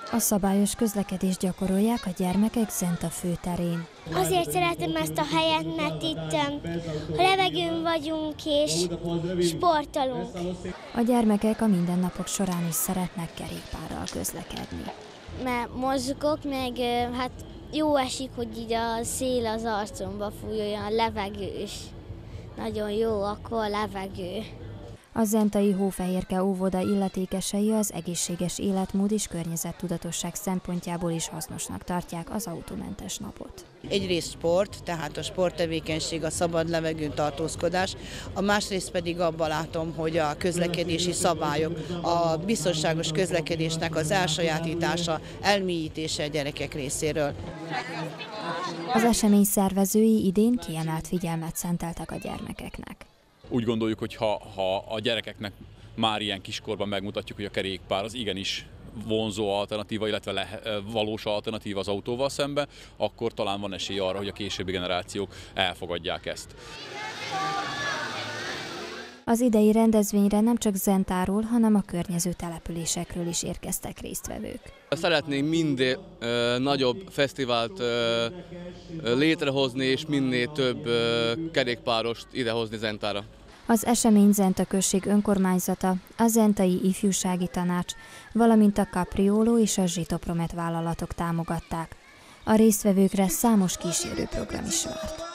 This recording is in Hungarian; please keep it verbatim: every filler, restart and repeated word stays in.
A szabályos közlekedést gyakorolják a gyermekek Zenta főterén. Azért szeretem ezt a helyet, mert itt a levegőn vagyunk és sportolunk. A gyermekek a mindennapok során is szeretnek kerékpárral közlekedni. Mert mozgok, meg hát jó esik, hogy így a szél az arcomba fúj, olyan levegős. Nagyon jó akkor a levegő. A zentai Hófehérke óvoda illetékesei az egészséges életmód és környezettudatosság szempontjából is hasznosnak tartják az autómentes napot. Egyrészt sport, tehát a sporttevékenység, a szabad levegőn tartózkodás, a másrészt pedig abban látom, hogy a közlekedési szabályok, a biztonságos közlekedésnek az elsajátítása, elmélyítése a gyerekek részéről. Az esemény szervezői idén kiemelt figyelmet szenteltek a gyermekeknek. Úgy gondoljuk, hogy ha, ha a gyerekeknek már ilyen kiskorban megmutatjuk, hogy a kerékpár az igenis vonzó alternatíva, illetve le, valós alternatíva az autóval szembe, akkor talán van esély arra, hogy a későbbi generációk elfogadják ezt. Az idei rendezvényre nem csak Zentáról, hanem a környező településekről is érkeztek résztvevők. Szeretnénk minél ö, nagyobb fesztivált ö, létrehozni, és minél több ö, kerékpárost idehozni Zentára. Az esemény Zenta község önkormányzata, a Zentai Ifjúsági Tanács, valamint a Capriolo és a Zsitopromet vállalatok támogatták. A résztvevőkre számos kísérőprogram is várt.